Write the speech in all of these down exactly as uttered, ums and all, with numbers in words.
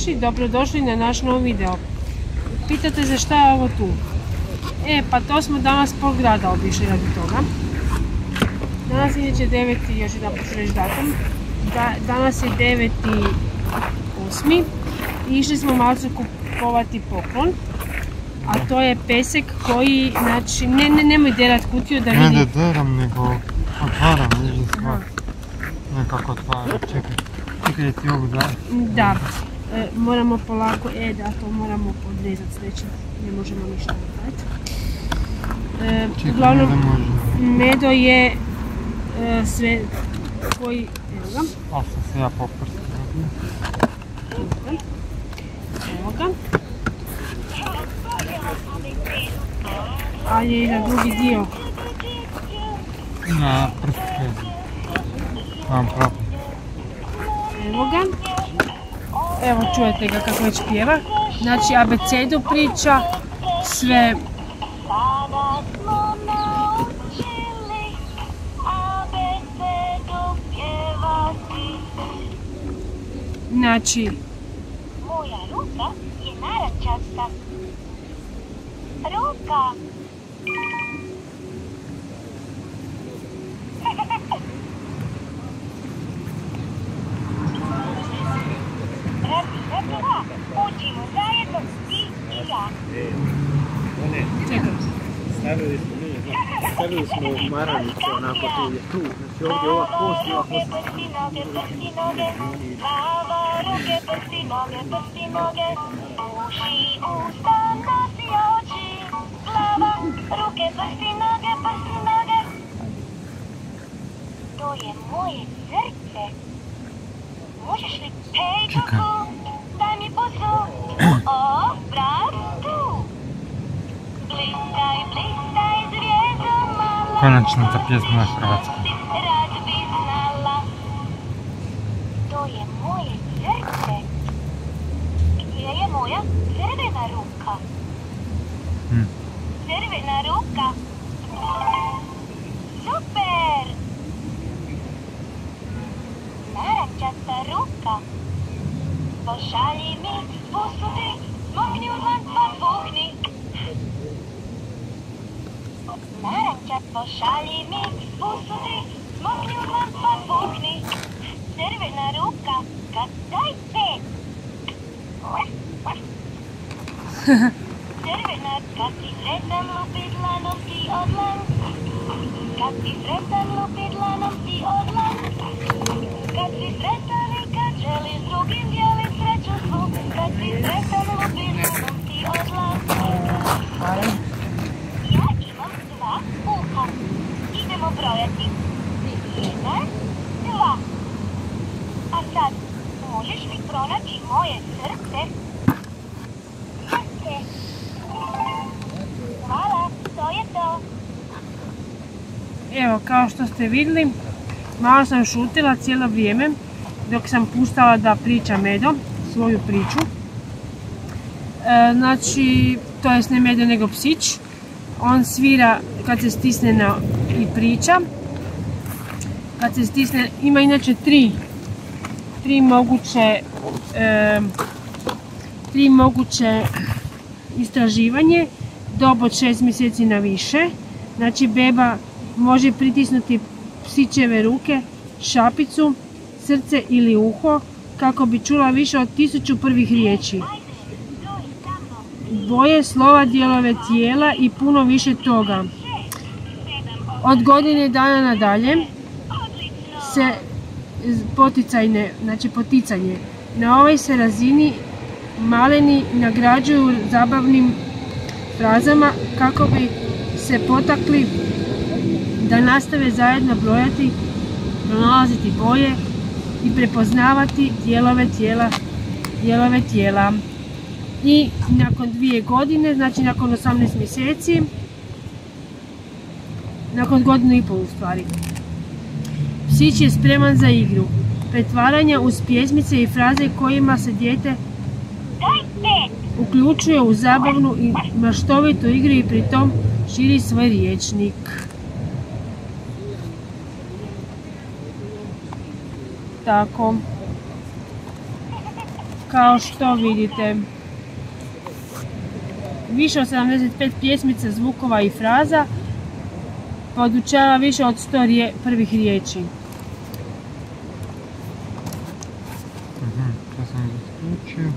naši, dobrodošli na naš novi video. Pitate se šta je ovo tu? E, pa to smo danas pol grada obišli radi toga. Danas je inače deveti, još jedan put ću reći datum. Da, danas je deveti osmi i išli smo malo kupovati poklon. A to je pesek koji, znači, ne, ne, nemoj derat kutiju da vidi... Ne da deram, nego otvaram, vidim stvar. Nekako otvara, čekaj. Čekaj da ti ovu da. Da, e, moramo polako, e da, to moramo podrezati s nečim, ne možemo ništa napraviti. E, čekaj, uglavnom, ne da može. medo je e, sve koji, evo ga. Ali sam se ja poprstio. Evo ga. Ali je i na drugi dio. Na prstke. Mam problem. Evo ga. Evo čujete ga kako već pjeva. Znači abecedu priča, sve. Znači... Moja ruka je narančasta. Ruka. Učimo zajedno ti i ja. Čekaj. Stavili smo, nije, stavili smo maranicu onako tu, je tu, znači ovdje ova kost i ova kost. Prsti, noge, prsti, noge, glava, ruke, prsti, noge, prsti, noge, uši, usta, nos i oči, glava, ruke, prsti, noge, prsti, noge. To je moje srce. Možeš li, hej, kuku, daj mi pusu, o, brat, tu. Blistaj, blistaj, zvijezdo mala. Konačno ta pjesma na hrvatskom. Rad bi znala. To je moje srce. Gdje je moja crvena ruka? Hmm. Crvena ruka. Super! Narančasta ruka. Pošalji mi usluzi, smokni urlan pa puhni. Narančat pošalji mi usluzi, smokni urlan pa puhni. Crvena ruka, kad daj pet. Crvena, kad ti sretan lupi dlanom ti odlan. Kad ti sretan lupi dlanom ti odlan. Kad si sretan i kad želi s drugim dijelit sreću svu. Kad si sretan lupi dlanom ti odlan. Ja imam dva uha. Idemo brojati. Jedan, dva. A sad, možeš li pronaći moje srce? Srce. Hvala, to je to. Evo, kao što ste vidjeli, malo sam šutila cijelo vrijeme dok sam puštala da priča Medo svoju priču. E, znači, to jest ne Medo nego psić. On svira kad se stisne na i priča. Kad se stisne, ima inače tri, tri moguće, e, tri moguće istraživanje, dob od šest mjeseci na više. Znači, beba može pritisnuti psićeve ruke, šapicu, srce ili uho kako bi čula više od tisuću prvih riječi. Boje, slova, dijelove tijela i puno više toga. Od godine dana nadalje se poticajne, znači poticanje. Na ovoj se razini maleni nagrađuju zabavnim frazama kako bi se potakli da nastave zajedno brojati, pronalaziti boje i prepoznavati dijelove tijela, dijelove tijela. I nakon dvije godine, znači nakon osamnaest mjeseci, nakon godinu i pol u stvari, psić je spreman za igru, pretvaranja uz pjesmice i fraze kojima se dijete uključuje u zabavnu i maštovitu igru i pritom širi svoj riječnik. Tako. kao što vidite. Više od sedamdeset pet pjesmica, zvukova i fraza, podučava više od sto rije, prvih riječi. Mhm, to sam isključio.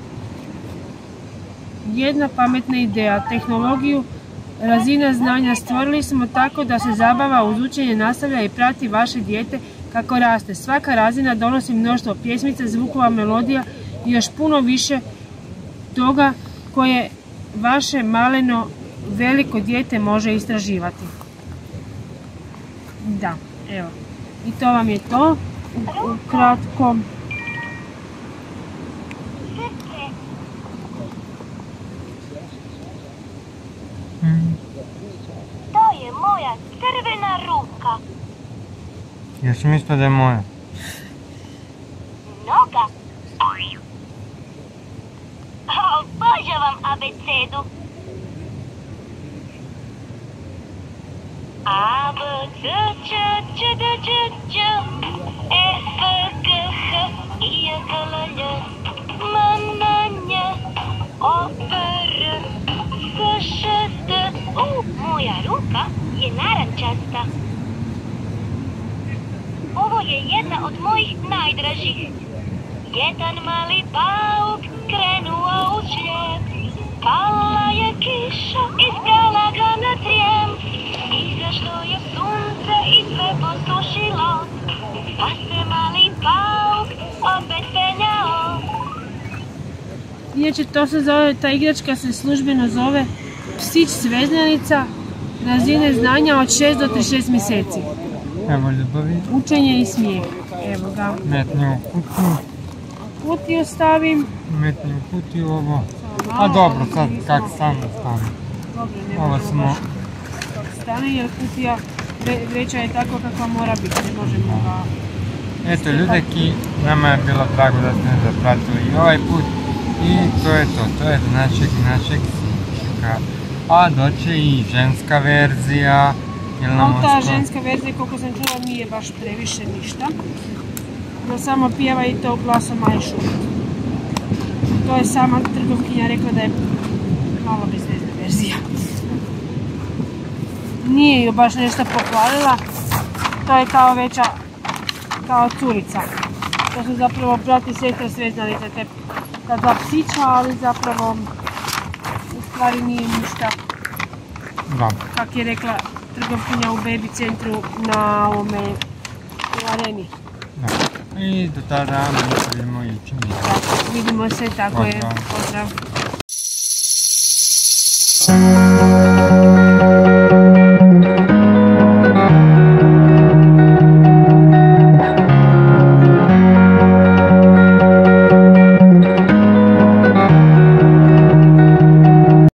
Jedna pametna ideja. Tehnologiju razina znanja stvorili smo tako da se zabava uz učenje nastavlja i prati vaše dijete kako raste. Svaka razina donosi mnoštvo pjesmica, zvukova, melodija i još puno više toga koje vaše maleno veliko dijete može istraživati. Da, evo. I to vam je to. Ukratko. To je moja crvena ruka. Ja sam mislila da je moja. Noga. Obožavam abecedu. A, B, C, Č, Č, D, Č, Č, E, F, G, H, I, J, K, L, J, M, N, J, O, P, R, S, Š, T. U, moja ruka je narančasta. Ovo je jedna od mojih najdražih. Jedan mali pauk krenuo u svijet. Pala je kiša, izbrala ga na trijem. Izašlo je sunce i sve posušilo. Pa se mali pauk opet penjao. Inače, to se zove, ta igračka se službeno zove Psić sveznanica razine znanja od šest do trideset šest mjeseci. Evo ljubavi. Učenje i smijeh. Evo ga. Metni u kutiju. Kutiju stavim. Metni u kutiju ovo. A dobro, sad kak sam stavim. Dobro, ne Ovo možemo smo... baš kako stane jer kutija vre- vreća je tako kakva mora biti. Ne možemo ga... Eto ljudeki, nama je bilo drago da ste nas zapratili i ovaj put. I to je to, to je do našeg, našeg sinčika. A doće i ženska verzija. Jel nam No, ta ostalo? ženska verzija, koliko sam čula, nije baš previše ništa. Da samo pjeva i to glasom Maje Šubić. To je sama trgovkinja rekla da je malo bezvezna verzija. Nije ju baš nešto pohvalila. To je kao veća, kao curica. To su zapravo brat i sestra sveznalice, te ta dva psića, ali zapravo u stvari nije ništa, Da. kak je rekla trgovkinja u Baby centru na ovome, u areni. Da. I do tada nastavimo ići. Vidimo se, tako je. Pozdrav. Pozdrav.